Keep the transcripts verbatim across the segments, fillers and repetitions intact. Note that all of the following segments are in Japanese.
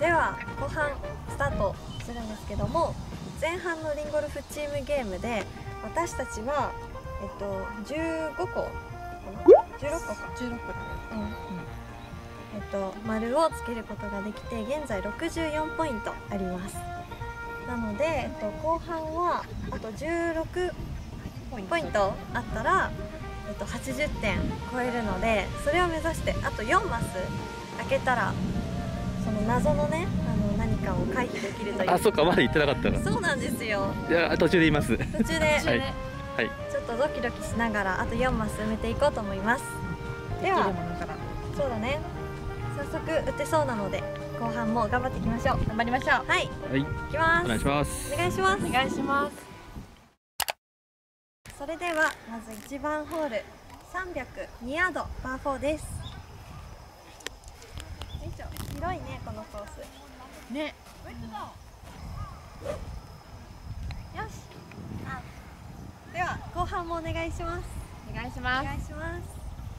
では後半スタートするんですけども、前半のリンゴルフチームゲームで私たちはえっとじゅうごこじゅうろっこかじゅうろっこだね。うん、うん、えっと丸をつけることができて、現在ろくじゅうよんポイントあります。なので、えっと、後半はあとじゅうろくポイントあったら、えっと、はちじゅってん超えるので、それを目指してあとよんマス開けたらその謎のね、あの何かを回避できるという。 あ、そっか、まだ言ってなかったな。 そうなんですよ。 いや、途中で言います。 途中で、 はい、はい、 ちょっとドキドキしながらあとよんマス埋めていこうと思います。では、そうだね、早速打てそうなので後半も頑張っていきましょう。頑張りましょう。はい、はい、いきます。 お願いします。 お願いします。 お願いします。 それではまずいちばんホールさんびゃくにヤードパーフォーです。よいしょ、広いねこのコースね。 よし、では後半もお願いします。 お願いしおます。 願いします。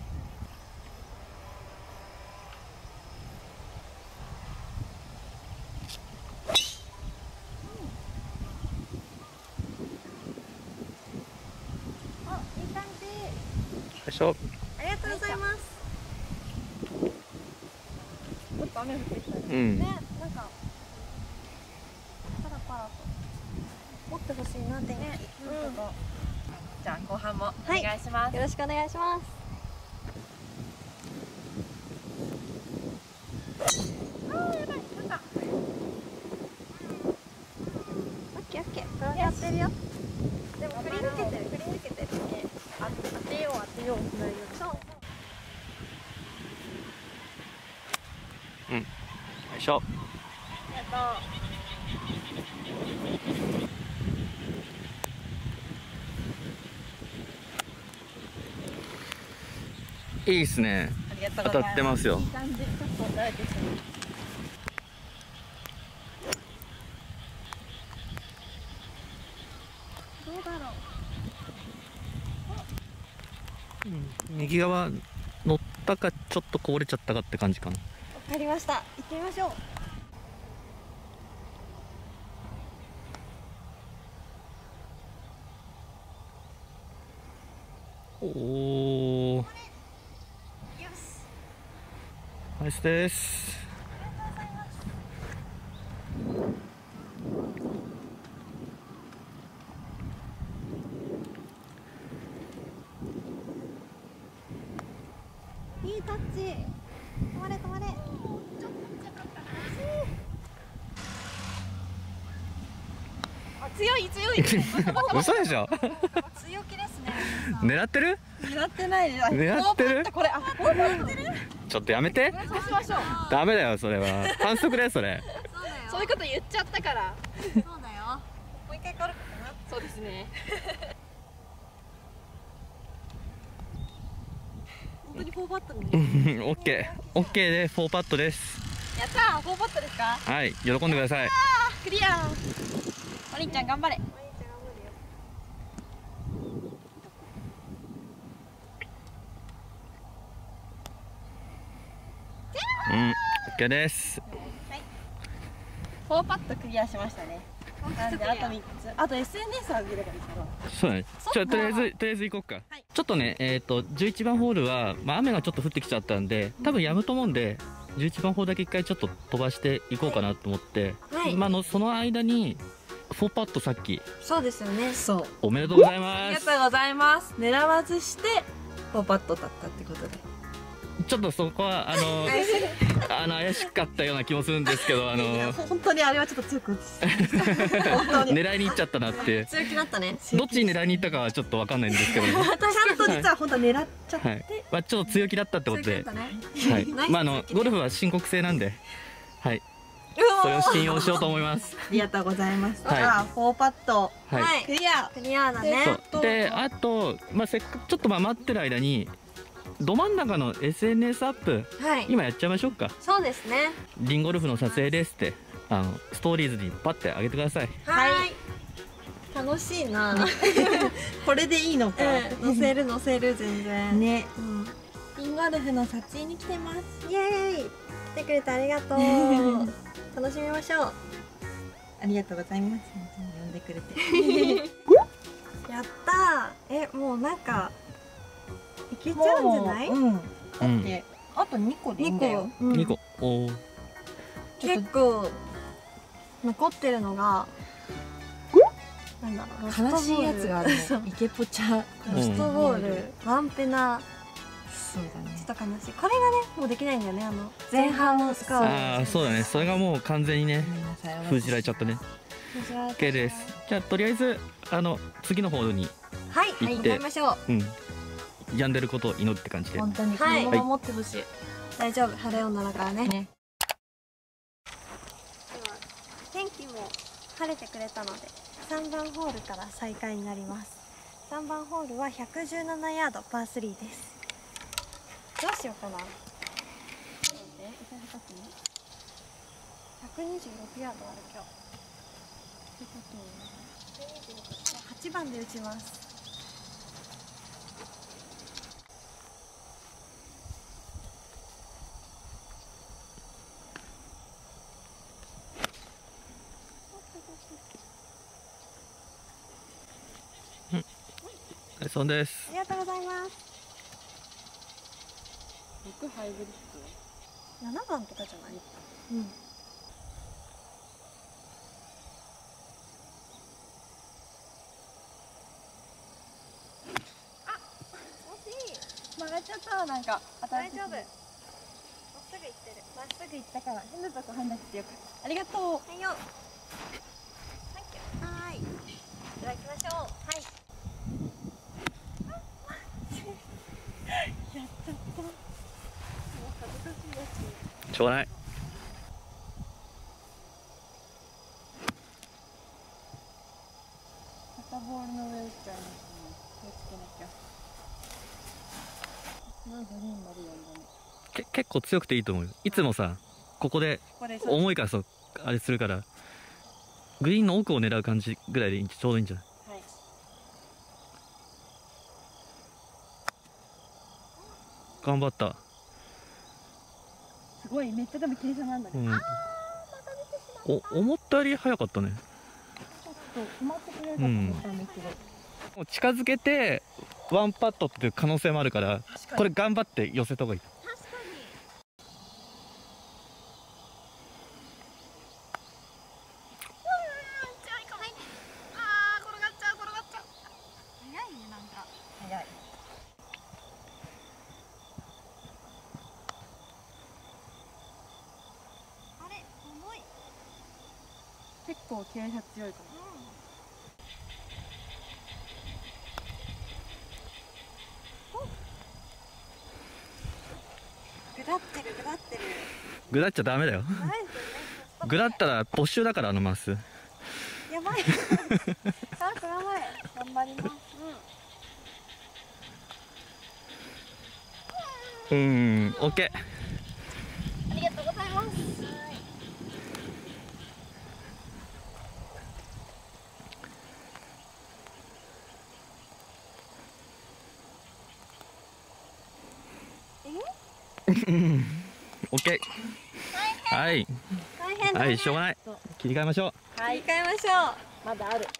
お、いい感じ。 よいしょ。 ありがとうございます。 ちょっと雨降ってきたね。 うん。 ね、なんかパラパラと持ってほしいな天気。 ね、うん、じゃあ後半もおはい願いします。 よろしくお願いします。 あー、やばい、なんか。 オッケーオッケー、転がってるよ。でも振り抜けてる、振り抜けてる。 あ、当てよう当てようしないように。 そう。 うん。よいしょ。 ありがとう。 いいっすね。 ありがとう当たってますよ。 いい感じ。ちょっと慣れてきたね。 どうだろう。 右側乗ったか、ちょっとこぼれちゃったかって感じかな。 わかりました。行ってみましょう。 おお。ナイスです。 いいタッチ。止まれ止まれ。 あ、強い強い。 嘘でしょ。 強気ですね。 狙ってる？ 狙ってないで。 狙ってる？ これ、あ、これ狙ってる。 ちょっとやめて。 そうしましょう。 ダメだよそれは。反則だよそれ。 そうだよ。 そういうこと言っちゃったから。 そうだよ。もう一回軽くかな。 そうですね。 本当にフォーパットね。 オッケーオッケーでフォーパットです。 やったー、フォーパットですか。 はい、喜んでください。 クリア。お兄ちゃん頑張れ。 お兄ちゃん頑張るよ。 うん、オッケーです。 フォーパットクリアしましたね。なんであとみっつ。あと エスエヌエス 上げればいいかな。 そうだね。じゃあとりあえずとりあえず行こうか。 はい、 ちょっとね、えっとじゅういちばんホールはまあ雨がちょっと降ってきちゃったんで、多分止むと思うんで、じゅういちばんホールだけ一回ちょっと飛ばしていこうかなと思って、 はい。 まあのその間にフォーパットさっきそうですよね。 そう。 おめでとうございあます。 りがとうございます。狙わずしてフォーパットだったってことで。 ちょっとそこはあのあの怪しかったような気もするんですけど、あの本当にあれはちょっと強く本当に狙いに行っちゃったなって。 強気だったね。 どっちに狙いに行ったかはちょっとわかんないんですけど、ね、 ちゃんと実は本当は狙っちゃって、 はい、まあちょっと強気だったってことで、 強気だったね。 はい、 ナイスまああのゴルフは申告制なんで、はい、それを信用しようと思います。 ありがとうございます。 はいじゃあフォーパットはい。 はい。 クリア。 クリアだね。 そうで、あとまあせっかくちょっとまあ待ってる間にど真ん中の エスエヌエス アップはい。 今やっちゃいましょうか。 そうですね。 リンゴルフの撮影ですってあのストーリーズにパッて上げてください。 はい。楽しいな。 これでいいのか。 うん、乗せる乗せる全然。 ね。 うん。リンゴゴルフの撮影に来てます。 イエーイ、来てくれてありがとう。楽しみましょう。 ありがとうございます。呼んでくれて。 やったー。え、もうなんかいけちゃうんじゃない？ うん。だうんってあとにこでいいんにだよ。 こ、うんにこ。おー。 結構残ってるのがなんだろう、ロストボール、 悲しいやつがあるそうね。イケポチャ。 ロストボール、ワンペナ、 そうだね。 ちょっと悲しい。これがねもうできないんだよね、あの前半のスカート。 ああ、そうだね。それがもう完全にねごめんなさい。 封じられちゃったね。OK です。じゃあとりあえずあの次のホールにはい、 行って行きましょう。 うん病んでることを祈って感じで。 本当にこのまま持ってほしい。 大丈夫、晴れ女だからね。 ね。 天気も晴れてくれたのでさんばんホールから再開になります。さんばんホールはひゃくじゅうななヤードパースリーです。どうしようかな。ひゃくにじゅうろくヤードある今日。ってことははちばんで打ちます。 はい、そうです。 ありがとうございます。 僕ハイブリッななばんとかじゃない？うん。あ、惜しい。 ド。曲がっちゃったなんか。 大丈夫。まっすぐ行ってる。 まっすぐ行ったから変なとこ入んなくてよかった。ありがとう。 はいよ。サンキュー。はーい。では行きましょう。はい。やっちゃった。もう恥ずかしいやつ。 しょうがない。 またボールの上打っちゃいますね。気をつけなきゃ。なんかグリーンまでやるだね。 け結構強くていいと思うよ。いつもさここでこれそう。 重いからそうあれするからグリーンの奥を狙う感じぐらいでいいちょうどいいんじゃない？ はい。 頑張った。 すごいめっちゃ多分傾斜なんだね。 うん。お思ったより早かったね。 ちょっと止まってくれるかと思ったんだけど。 もう近づけてワンパットっていう可能性もあるからこれ頑張って寄せた方がいい。 確かに。あー、転がっちゃう、転がっちゃう。早いね、なんか。 早い。 あれ、重い。 結構傾斜強いかも。 ぐだってる、ぐだってる。 ぐだっちゃダメだよ。 ダメですよね。 ぐだったら没収だからあのマス。 やばい。さあ、頑張れ。 頑張ります。 うん、オッケー。 ありがとうございます。 オッケー。はい大変だ。 はい、しょうがない。切り替えましょう。 切り替えましょまだある。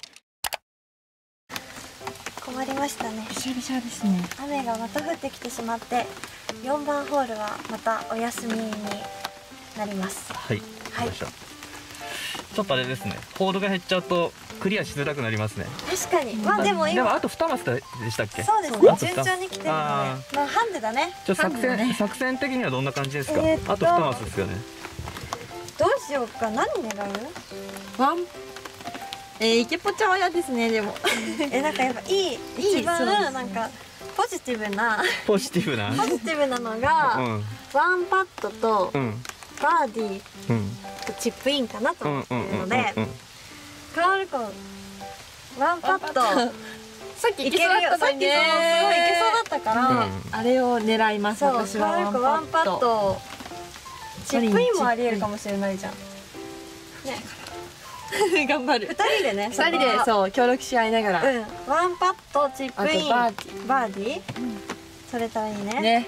う。困りましたね。 びしゃびしゃですね。 雨がまた降ってきてしまってよんばんホールはまたお休みになります。 はい、 はいよいしょ。ちょっとあれですね、ホールが減っちゃうとクリアしづらくなりますね。 確かに。まあでも今でもあとにマスでしたっけ？ そうですね、 あと二順調に来てるので、 あまあハンデだね。 じゃあ作戦、 ハンデだね。 作戦的にはどんな感じですか？ えーっとあとにマスですよね。 どうしようか。何狙う？ ワン。えー、イケポチャは嫌ですね、でも。 え、なんかやっぱいい、 いい一番そうですねなんかポジティブなポジティブな。 ポジティブなのが、 うんワンパットとうんバーディーうんとチップインかなとうん思ってうんうんうんいるので、カオルコンワンパットさっきいけるよ。さっきそのすごいいけそうだったから、 うんあれを狙います。 そう、 私はカオルコンワンパットチップインもありえるかもしれないじゃん。ね、 頑張る。 二人でね、 二人でそう協力し合いながら。 うん、ワンパットチップインあとバーディバーディー、それたらいいね。 ね。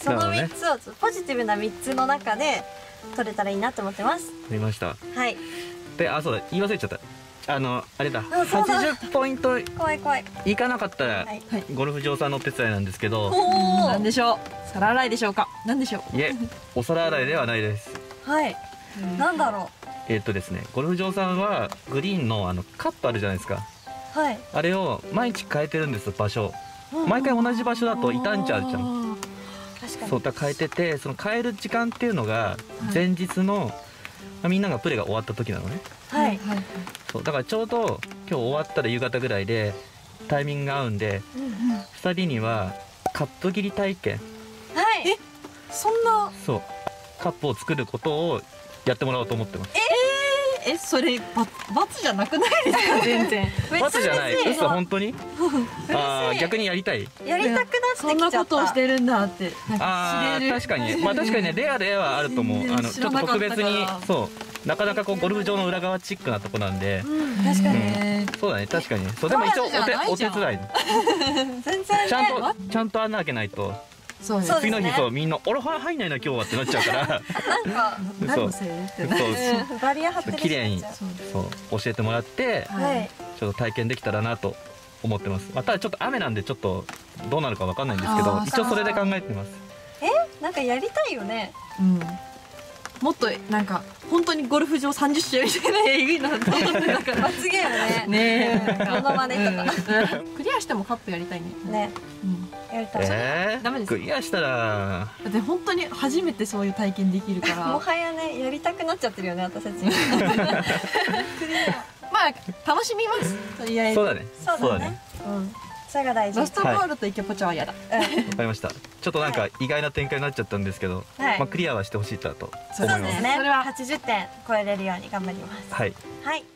そのなるほどねみっつをポジティブなみっつの中で取れたらいいなと思ってます。 見ました。 はい。 で、あ、そうだ、言い忘れちゃった。あのあれだ、 あそうだはちじゅうポイント怖い怖い。 いかなかったら、 はい。 ゴルフ場さんのお手伝いなんですけど、 おお。 なんでしょう。皿洗いでしょうか。なんでしょう。 いえ、お皿洗いではないです。 はい。なんだろえーっとですね、ゴルフ場さんはグリーンのあのカップあるじゃないですか。 う。はい。 あれを毎日変えてるんです、場所。毎回同じ場所だと傷んじゃうじゃん。 確かに。 そうだ、変えてて、その変える時間っていうのが前日の、まあみんながプレーが終わった時なのね。 はい。 そうだからちょうど今日終わったら夕方ぐらいでタイミングが合うんで、ふたりにはカップ切り体験、 はい。 えそんなそうカップを作ることをやってもらおうと思ってます。 えそれば罰じゃなくないですか全然。 罰じゃない、 めっちゃ嬉しい嘘、本当にあー逆にやりたい。 やりたくなってきちゃった。 そんなことをしてるんだってなんかあー知れる。 確かに、まあ確かにね、レアではあると思う。 全然あのちょっと知らなかった特別にからそうなかなかこうゴルフ場の裏側チックなとこなんで、 うん、確かに。 へそうだね、確かに。そうでも一応お罰じゃない手じゃんお手伝い全然ね。 ちゃんとちゃんと穴開けないとそうですそう次の日そうみんな「俺入んないな今日は」ってなっちゃうからなんか、 何のせいってなそううんバリア張ってる綺麗に人たちそうそう教えてもらってははいい。 ちょっと体験できたらなと思ってます。まあ、ただちょっと雨なんでちょっとどうなるかわかんないんですけど、 あー一応それで考えてます。 なんかやりたいよね。 うんもっとなんか本当にゴルフ場さんじゅっ試合みたいなえぐいなと思ってだから罰ゲームね。 ねえモノマネとか。 クリアしてもカップやりたいね。 ね、 うんやりたい。 えー、 ダメですクリアしたらだって本当に初めてそういう体験できるからもはやね、やりたくなっちゃってるよね、私たち。 まあ楽しみますとりあえずそうだねそうだね。うん。それが大事。 ラストボールとイケポチャは嫌だ、 うん。 わかりました。ちょっとなんか意外な展開になっちゃったんですけど、 はいまあクリアはしてほしいなとそう思います。 そうですね。 それははちじゅってん超えれるように頑張ります。 はい。 はい。